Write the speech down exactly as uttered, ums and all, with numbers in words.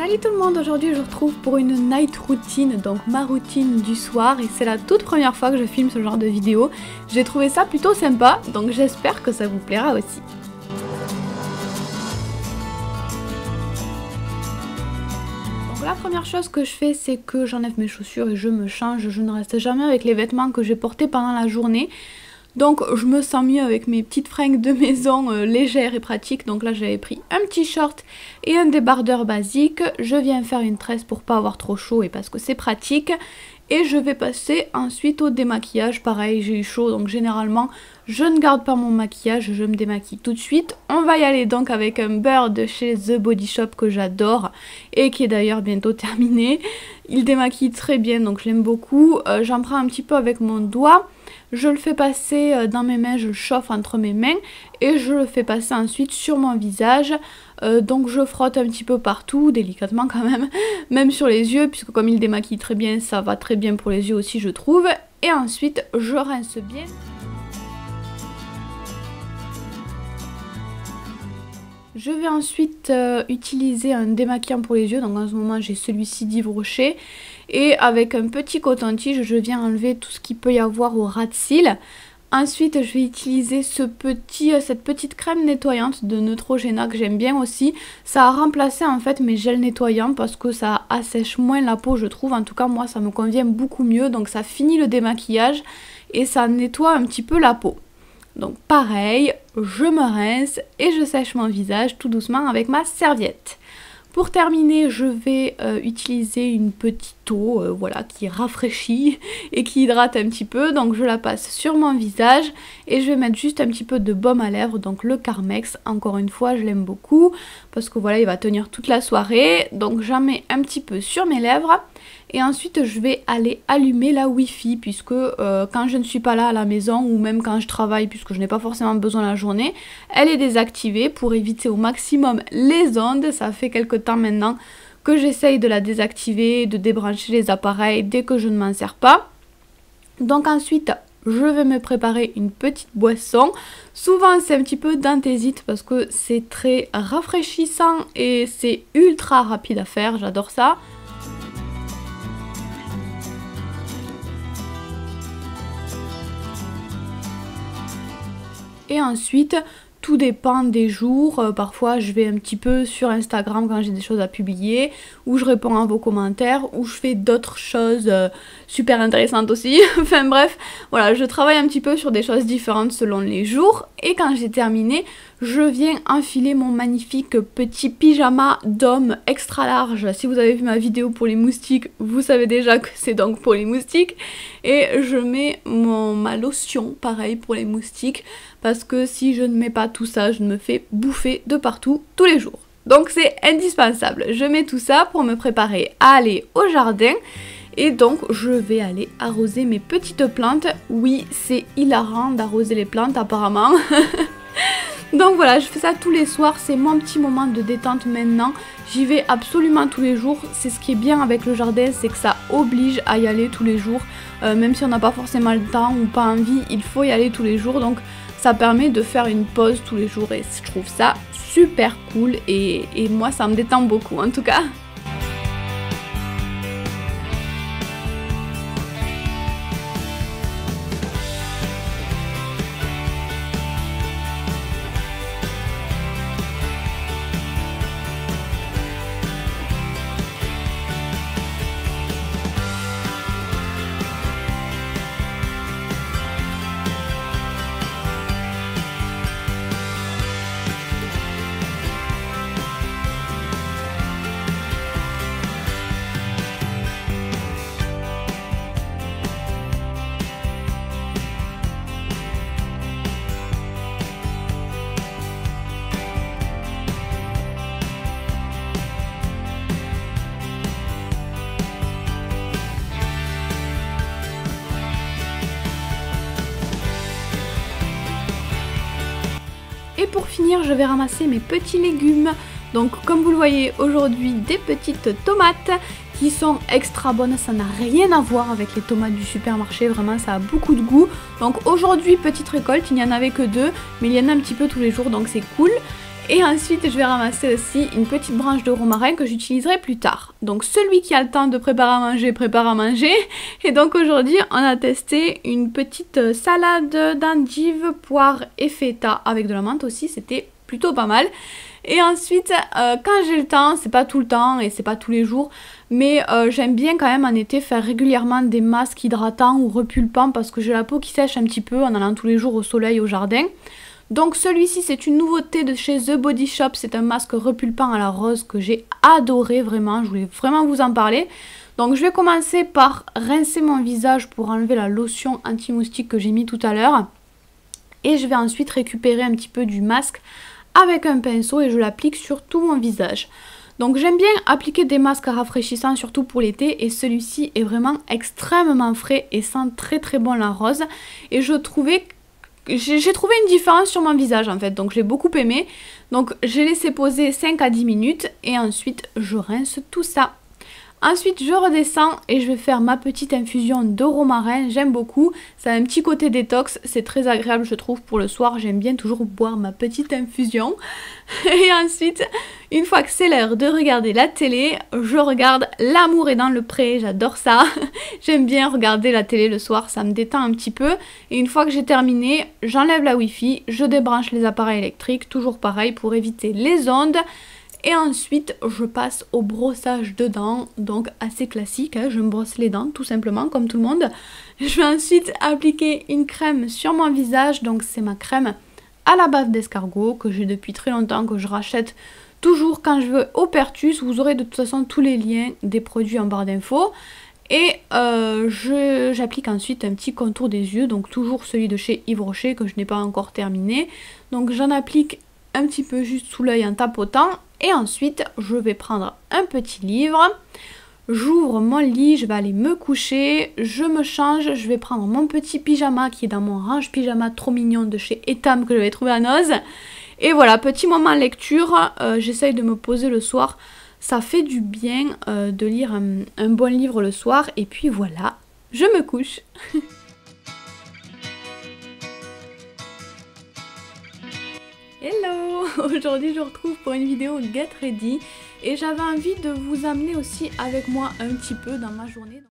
Salut tout le monde, aujourd'hui je vous retrouve pour une night routine, donc ma routine du soir, et c'est la toute première fois que je filme ce genre de vidéo. J'ai trouvé ça plutôt sympa, donc j'espère que ça vous plaira aussi. Donc la première chose que je fais, c'est que j'enlève mes chaussures et je me change. Je ne reste jamais avec les vêtements que j'ai portés pendant la journée. Donc je me sens mieux avec mes petites fringues de maison euh, légères et pratiques. Donc là j'avais pris un petit short et un débardeur basique. Je viens faire une tresse pour pas avoir trop chaud et parce que c'est pratique. Et je vais passer ensuite au démaquillage. Pareil, j'ai eu chaud donc généralement je ne garde pas mon maquillage, je me démaquille tout de suite. On va y aller donc avec un beurre de chez The Body Shop que j'adore et qui est d'ailleurs bientôt terminé. Il démaquille très bien donc je l'aime beaucoup. Euh, J'en prends un petit peu avec mon doigt. Je le fais passer dans mes mains, je le chauffe entre mes mains et je le fais passer ensuite sur mon visage. Euh, donc je frotte un petit peu partout, délicatement quand même, même sur les yeux, puisque comme il démaquille très bien, ça va très bien pour les yeux aussi je trouve. Et ensuite je rince bien. Je vais ensuite euh, utiliser un démaquillant pour les yeux, donc en ce moment j'ai celui-ci d'Yves Rocher. Et avec un petit coton-tige, je viens enlever tout ce qu'il peut y avoir au ras de cils. Ensuite, je vais utiliser ce petit, cette petite crème nettoyante de Neutrogena que j'aime bien aussi. Ça a remplacé en fait mes gels nettoyants parce que ça assèche moins la peau, je trouve. En tout cas, moi, ça me convient beaucoup mieux. Donc, ça finit le démaquillage et ça nettoie un petit peu la peau. Donc, pareil, je me rince et je sèche mon visage tout doucement avec ma serviette. Pour terminer, je vais euh, utiliser une petite eau euh, voilà, qui rafraîchit et qui hydrate un petit peu. Donc je la passe sur mon visage et je vais mettre juste un petit peu de baume à lèvres, donc le Carmex. Encore une fois, je l'aime beaucoup parce que voilà, il va tenir toute la soirée. Donc j'en mets un petit peu sur mes lèvres. Et ensuite, je vais aller allumer la Wi-Fi puisque euh, quand je ne suis pas là à la maison ou même quand je travaille, puisque je n'ai pas forcément besoin la journée, elle est désactivée pour éviter au maximum les ondes. Ça fait quelques temps maintenant que j'essaye de la désactiver, de débrancher les appareils dès que je ne m'en sers pas. Donc ensuite, je vais me préparer une petite boisson. Souvent, c'est un petit peu d'anthésite parce que c'est très rafraîchissant et c'est ultra rapide à faire. J'adore ça. Et ensuite, tout dépend des jours. Euh, parfois, je vais un petit peu sur Instagram quand j'ai des choses à publier, ou je réponds à vos commentaires, ou je fais d'autres choses euh, super intéressantes aussi. Enfin bref, voilà, je travaille un petit peu sur des choses différentes selon les jours. Et quand j'ai terminé, je viens enfiler mon magnifique petit pyjama d'homme extra large. Si vous avez vu ma vidéo pour les moustiques, vous savez déjà que c'est donc pour les moustiques. Et je mets mon, ma lotion, pareil pour les moustiques, parce que si je ne mets pas tout ça, je me fais bouffer de partout tous les jours. Donc c'est indispensable. Je mets tout ça pour me préparer à aller au jardin. Et donc je vais aller arroser mes petites plantes. Oui, c'est hilarant d'arroser les plantes apparemment. Donc voilà, je fais ça tous les soirs, c'est mon petit moment de détente maintenant. J'y vais absolument tous les jours. C'est ce qui est bien avec le jardin, c'est que ça oblige à y aller tous les jours. Euh, même si on n'a pas forcément le temps ou pas envie, il faut y aller tous les jours. Donc ça permet de faire une pause tous les jours et je trouve ça super cool. Et, et moi, ça me détend beaucoup en tout cas. Et pour finir, je vais ramasser mes petits légumes. Donc comme vous le voyez aujourd'hui, des petites tomates qui sont extra bonnes. Ça n'a rien à voir avec les tomates du supermarché, vraiment ça a beaucoup de goût. Donc aujourd'hui, petite récolte, il n'y en avait que deux, mais il y en a un petit peu tous les jours, donc c'est cool. Et ensuite je vais ramasser aussi une petite branche de romarin que j'utiliserai plus tard. Donc celui qui a le temps de préparer à manger, prépare à manger. Et donc aujourd'hui on a testé une petite salade d'endives, poire et feta avec de la menthe aussi, c'était plutôt pas mal. Et ensuite, euh, quand j'ai le temps, c'est pas tout le temps et c'est pas tous les jours, mais euh, j'aime bien quand même en été faire régulièrement des masques hydratants ou repulpants parce que j'ai la peau qui sèche un petit peu en allant tous les jours au soleil, au jardin. Donc celui-ci c'est une nouveauté de chez The Body Shop, c'est un masque repulpant à la rose que j'ai adoré vraiment, je voulais vraiment vous en parler. Donc je vais commencer par rincer mon visage pour enlever la lotion anti-moustique que j'ai mis tout à l'heure. Et je vais ensuite récupérer un petit peu du masque avec un pinceau et je l'applique sur tout mon visage. Donc j'aime bien appliquer des masques rafraîchissants surtout pour l'été et celui-ci est vraiment extrêmement frais et sent très très bon la rose. Et je trouvais J'ai trouvé une différence sur mon visage en fait, donc j'ai beaucoup aimé. Donc j'ai laissé poser cinq à dix minutes et ensuite je rince tout ça. Ensuite je redescends et je vais faire ma petite infusion de romarin, j'aime beaucoup. Ça a un petit côté détox, c'est très agréable je trouve pour le soir, j'aime bien toujours boire ma petite infusion. Et ensuite, une fois que c'est l'heure de regarder la télé, je regarde L'amour est dans le pré, j'adore ça. J'aime bien regarder la télé le soir, ça me détend un petit peu. Et une fois que j'ai terminé, j'enlève la wifi, je débranche les appareils électriques, toujours pareil pour éviter les ondes. Et ensuite, je passe au brossage de dents, donc assez classique, hein, je me brosse les dents tout simplement comme tout le monde. Je vais ensuite appliquer une crème sur mon visage, donc c'est ma crème à la bave d'escargot que j'ai depuis très longtemps, que je rachète toujours quand je veux au Pertus. Vous aurez de toute façon tous les liens des produits en barre d'infos. Et euh, j'applique ensuite un petit contour des yeux, donc toujours celui de chez Yves Rocher que je n'ai pas encore terminé. Donc j'en applique un petit peu juste sous l'œil en tapotant. Et ensuite, je vais prendre un petit livre, j'ouvre mon lit, je vais aller me coucher, je me change, je vais prendre mon petit pyjama qui est dans mon range pyjama trop mignon de chez Etam que j'avais trouvé à Noz. Et voilà, petit moment lecture, euh, j'essaye de me poser le soir, ça fait du bien euh, de lire un, un bon livre le soir. Et puis voilà, je me couche. Hello! Aujourd'hui je vous retrouve pour une vidéo Get Ready et j'avais envie de vous amener aussi avec moi un petit peu dans ma journée.